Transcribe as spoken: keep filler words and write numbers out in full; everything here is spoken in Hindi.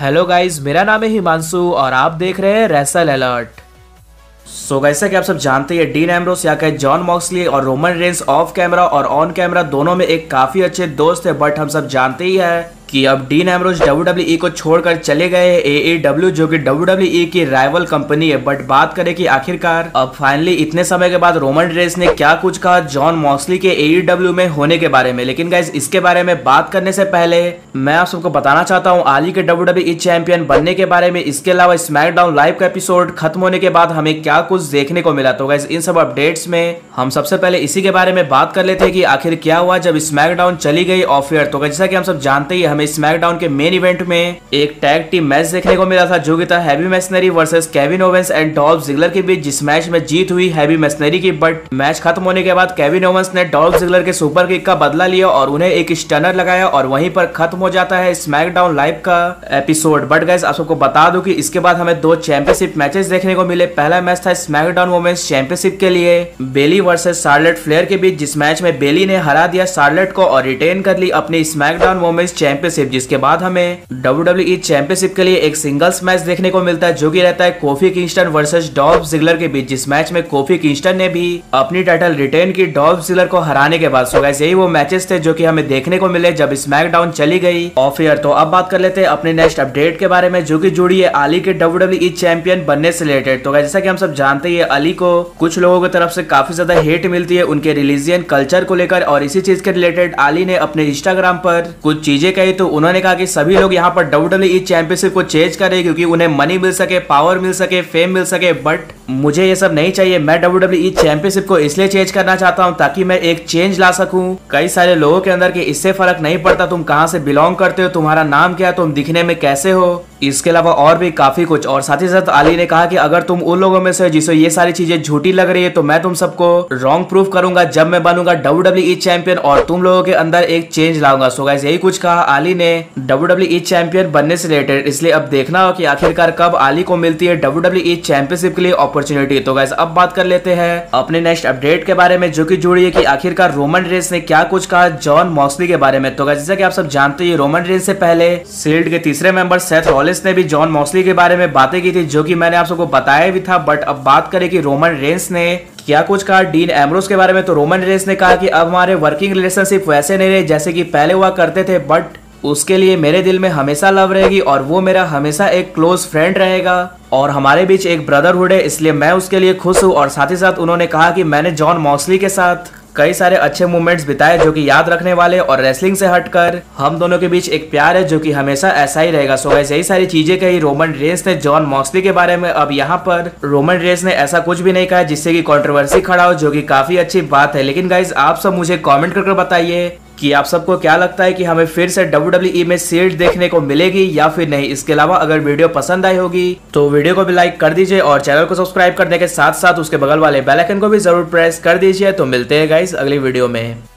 हेलो गाइस, मेरा नाम है हिमांशु और आप देख रहे हैं रेसल अलर्ट। सो so, जैसा कि आप सब जानते हैं, डीन एम्ब्रोस या कहे जॉन मॉक्सली और रोमन रेंस ऑफ कैमरा और ऑन कैमरा दोनों में एक काफी अच्छे दोस्त है। बट हम सब जानते ही है कि अब Dean Ambrose W W E को छोड़कर चले गए ए ई डब्ल्यू, जो कि डब्ल्यू डब्ल्यू ई की राइवल कंपनी है। बट बात करें कि आखिरकार अब फाइनली इतने समय के बाद रोमन रेंस ने क्या कुछ कहा जॉन मॉक्सली के ए ई डब्ल्यू में होने के बारे में। लेकिन गाइस, इसके बारे में बात करने से पहले मैं आप सबको बताना चाहता हूँ आली के डब्ल्यू डब्ल्यू ई चैंपियन बनने के बारे में। इसके अलावा स्मैकडाउन लाइव का एपिसोड खत्म होने के बाद हमें क्या कुछ देखने को मिला। तो गाइस, इन सब अपडेट्स में हम सबसे पहले इसी के बारे में बात कर लेते हैं कि आखिर क्या हुआ जब स्मैकडाउन चली गई ऑफ एयर। तो जैसा कि हम सब जानते ही, हमें स्मैकडाउन के मेन इवेंट में एक टैग टीम मैच देखने को मिला था, जो कि था Heavy Machinery versus Kevin Owens and Dolph Ziggler के बीच, जिस मैच में जीत हुई हैवी मैशनरी की। बट मैच खत्म होने के बाद केविन ओवेंस ने डॉल्फ जिगलर के सुपर किक का बदला लिया और उन्हें एक स्टनर लगाया और वहीं पर खत्म हो जाता है स्मैकडाउन लाइव का एपिसोड। बट गाइस, आप सबको बता दूं कि इसके बाद हमें दो चैंपियनशिप मैचेस देखने को मिले। पहला मैच था स्मैकडाउन वुमेन्स चैंपियनशिप के लिए बेली वर्सेस शार्लेट फ्लेयर के बीच, जिस मैच में बेली ने हरा दिया शार्लेट को और रिटेन कर ली अपनी स्मैकडाउन वुमेन्स चैंपियनशिप। जिसके बाद हमें डब्ल्यू डब्ल्यू ई चैंपियनशिप के लिए एक सिंगल्स मैच देखने को मिलता है, जो कि रहता है Kofi Kingston versus Dolph Ziggler के बीच, जिस मैच में कोफी किंगस्टन ने भी अपनी टाइटल रिटेन की डॉल्फ जिगलर को हराने के बाद। सो गाइस, यही वो मैचेस थे जो कि हमें देखने को मिले जब स्मैकडाउन चली गई ऑफ एयर। तो अब बात कर लेते हैं अपने नेक्स्ट अपडेट के बारे में, जो कि जुड़ी है अली के डब्ल्यू डब्ल्यू ई चैंपियन बनने से रिलेटेड। तो गाइस, जैसा कि हम सब जानते हैं, अली को कुछ लोगों की तरफ से काफी ज्यादा हेट मिलती है उनके रिलीजियन कल्चर को लेकर, और इसी चीज के रिलेटेड अली ने अपने इंस्टाग्राम पर कुछ चीजें कही। तो उन्होंने कहा कि सभी लोग यहाँ पर डब्ल्यू डब्ल्यू ई चैंपियनशिप को चेंज करे क्योंकि उन्हें मनी मिल सके, पावर मिल सके, फेम मिल सके। बट मुझे ये सब नहीं चाहिए। मैं डब्ल्यू डब्ल्यू ई चैंपियनशिप को इसलिए चेंज करना चाहता हूँ ताकि मैं एक चेंज ला सकूं कई सारे लोगों के अंदर, कि इससे फर्क नहीं पड़ता तुम कहां से बिलोंग करते हो, तुम्हारा नाम क्या है, तुम दिखने में कैसे हो। इसके अलावा और भी काफी कुछ। और साथ ही साथ अली ने कहा कि अगर तुम उन लोगों में से जिसे ये सारी चीजें झूठी लग रही है, तो मैं तुम सबको रॉन्ग प्रूफ करूंगा जब मैं बनूंगा डब्ल्यू डब्ल्यू ई चैंपियन और तुम लोगों के अंदर एक चेंज लाऊंगा। सो गाइस, यही कुछ कहा अली ने डब्ल्यू डब्ल्यू ई चैंपियन बनने से रिलेटेड। इसलिए अब देखना हो कि आखिरकार कब अली को मिलती है डब्ल्यू डब्ल्यू ई चैंपियनशिप के लिए अपॉर्चुनिटी। तो गाइस, अब बात कर लेते हैं अपने नेक्स्ट अपडेट के बारे में, जो कि जुड़ी है कि आखिरकार रोमन रेंस ने क्या कुछ कहा जॉन मॉक्सली के बारे में। तो गाइस, जैसा कि आप सब जानते हैं, रोमन रेंस से पहले शील्ड के तीसरे मेंबर सेथ रॉलिंस ने भी जॉन मॉक्सली के बारे में बातें की थी, जो कि मैंने आप सबको बताया भी था। बट अब बात करें कि रोमन रेंस ने क्या कुछ कहा डीन एम्ब्रोस के बारे में। तो रोमन रेंस ने कहा कि अब हमारे वर्किंग रिलेशनशिप वैसे नहीं रहे जैसे कि पहले हुआ करते थे, बट उसके लिए मेरे दिल में हमेशा लव रहेगी और वो मेरा हमेशा एक क्लोज फ्रेंड रहेगा और हमारे बीच एक ब्रदरहुड है, इसलिए मैं उसके लिए खुश हूँ। और साथ ही साथ उन्होंने कहा कि मैंने जॉन मॉक्सली के साथ कई सारे अच्छे मोमेंट्स बिताए जो कि याद रखने वाले, और रेसलिंग से हटकर हम दोनों के बीच एक प्यार है जो कि हमेशा ऐसा ही रहेगा। सो गाइस, यही सारी चीजें कही रोमन रेंस ने जॉन मॉक्सली के बारे में। अब यहाँ पर रोमन रेंस ने ऐसा कुछ भी नहीं कहा जिससे कि कंट्रोवर्सी खड़ा हो, जो कि काफी अच्छी बात है। लेकिन गाइस, आप सब मुझे कमेंट करके बताइए कि आप सबको क्या लगता है कि हमें फिर से डब्ल्यू डब्ल्यू ई में सीट देखने को मिलेगी या फिर नहीं। इसके अलावा अगर वीडियो पसंद आई होगी तो वीडियो को भी लाइक कर दीजिए और चैनल को सब्सक्राइब करने के साथ साथ उसके बगल वाले बेल आइकन को भी जरूर प्रेस कर दीजिए। तो मिलते हैं गाइस अगली वीडियो में।